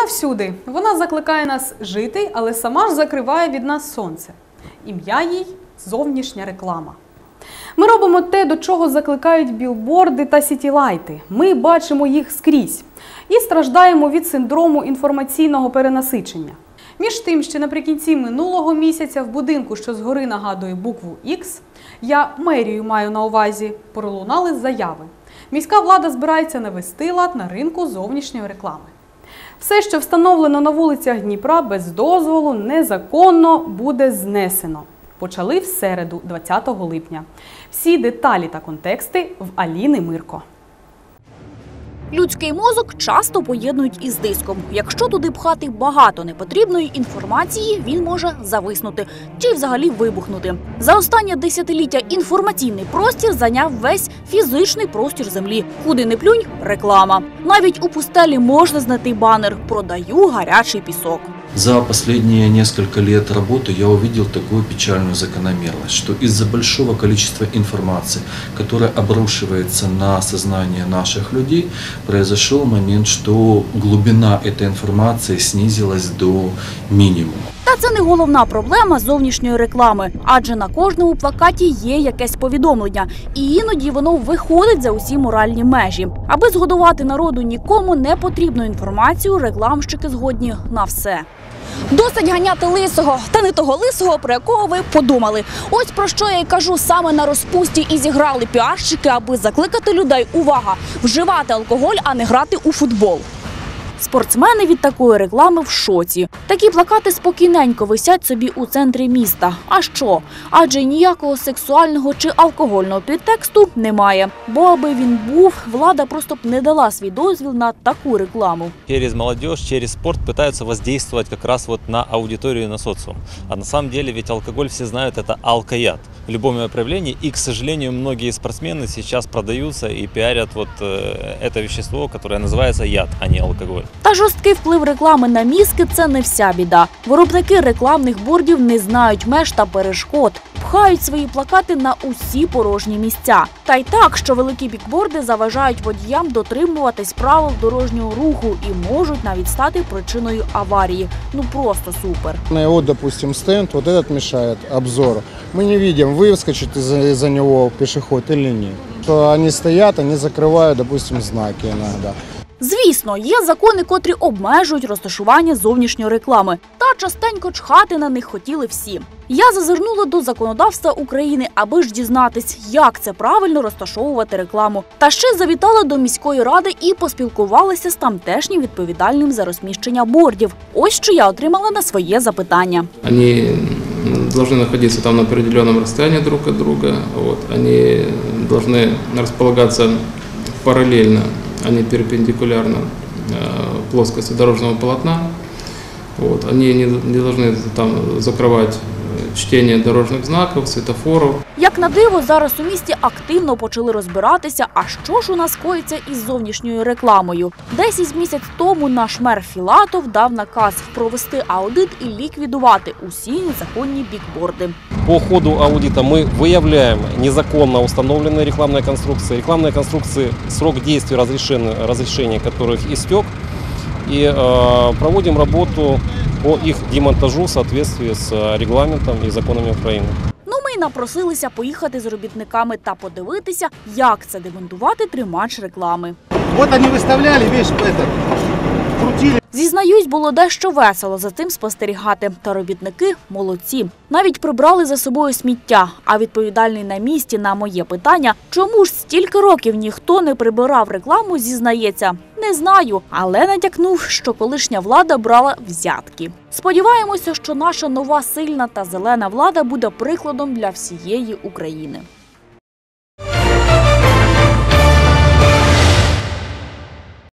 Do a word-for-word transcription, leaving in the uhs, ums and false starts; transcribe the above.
всюди. Вона закликає нас жити, але сама ж закриває від нас сонце. Ім'я їй – зовнішня реклама. Ми робимо те, до чого закликають білборди та сітілайти. Ми бачимо їх скрізь. І страждаємо від синдрому інформаційного перенасичення. Між тим, що наприкінці минулого місяця в будинку, що згори нагадує букву Х, я мерію маю на увазі, пролунали заяви. Міська влада збирається навести лад на ринку зовнішньої реклами. Все, що встановлено на вулицях Дніпра без дозволу, незаконно буде знесено. Почали в середу, двадцятого липня. Всі деталі та контексти в Аліни Мирко. Людський мозок часто поєднують із диском. Якщо туди пхати багато непотрібної інформації, він може зависнути чи взагалі вибухнути. За останнє десятиліття інформаційний простір зайняв весь фізичний простір землі. Куди не плюнь – реклама. Навіть у пустелі можна знайти банер «Продаю гарячий пісок». За последние несколько лет работы я увидел такую печальную закономерность, что из-за большого количества информации, которая обрушивается на сознание наших людей, произошел момент, что глубина этой информации снизилась до минимума. Та це не головна проблема зовнішньої реклами, адже на кожному плакаті є якесь повідомлення, і іноді воно виходить за усі моральні межі. Аби згодувати народу нікому не потрібну інформацію, рекламщики згодні на все. Досить ганяти лисого, та не того лисого, про якого ви подумали. Ось про що я й кажу, саме на розпусті і зіграли піарщики, аби закликати людей, увага, вживати алкоголь, а не грати у футбол. Спортсмени від такої реклами в шоці. Такі плакати спокійненько висять собі у центрі міста. А що? Адже ніякого сексуального чи алкогольного підтексту немає. Бо аби він був, влада просто б не дала свій дозвіл на таку рекламу. Через молодежь, через спорт пытаются воздействовать как раз вот на аудиторию, на социум. А на самом деле ведь алкоголь, все знают, это алкояд в любом его проявлении. И, к сожалению, многие спортсмены сейчас продаются и пиарят вот это вещество, которое называется яд, а не алкоголь. Та жорсткий вплив реклами на мізки – це не вся біда. Виробники рекламних бордів не знають меж та перешкод. Пхають свої плакати на усі порожні місця. Та й так, що великі бікборди заважають водіям дотримуватись правил дорожнього руху і можуть навіть стати причиною аварії. Ну просто супер. Вот, допустим, стенд, вот этот мешает обзору. Мы не видим, выскочит из-за него пешеход или нет. Что они стоят, они закрывают, допустим, знаки иногда. Звісно, є закони, котрі обмежують розташування зовнішньої реклами. Та частенько чхати на них хотіли всі. Я зазирнула до законодавства України, аби ж дізнатись, як це правильно розташовувати рекламу. Та ще завітала до міської ради і поспілкувалася з тамтешнім відповідальним за розміщення бордів. Ось що я отримала на своє запитання. Вони повинні знаходитися там на определеному розстоянні друг від друга. Вони повинні розполагатися паралельно, а не перпендикулярно плоскости дорожного полотна. Вот. Они не, не должны там закрывать чтение дорожних знаків, світлофорів. Як на диво, зараз у місті активно почали розбиратися, а що ж у нас коїться із зовнішньою рекламою. Десь місяць тому наш мер Філатов дав наказ провести аудит і ліквідувати усі незаконні бікборди. По ходу аудита мы выявляем незаконно установленные рекламные конструкции. Рекламные конструкции, срок действия разрешения, разрешения которых истек. И э, проводим работу по их демонтажу в соответствии с регламентом и законами України. Ну, ми й напросилися поїхати з робітниками та подивитися, як це демонтувати тримач реклами. Вот они выставляли, видишь, это, крутили. Зізнаюсь, було дещо весело за тим спостерігати. Та робітники молодці. Навіть прибрали за собою сміття. А відповідальний на місці на моє питання, чому ж стільки років ніхто не прибирав рекламу, зізнається. Не знаю, але натякнув, що колишня влада брала взятки. Сподіваємося, що наша нова сильна та зелена влада буде прикладом для всієї України.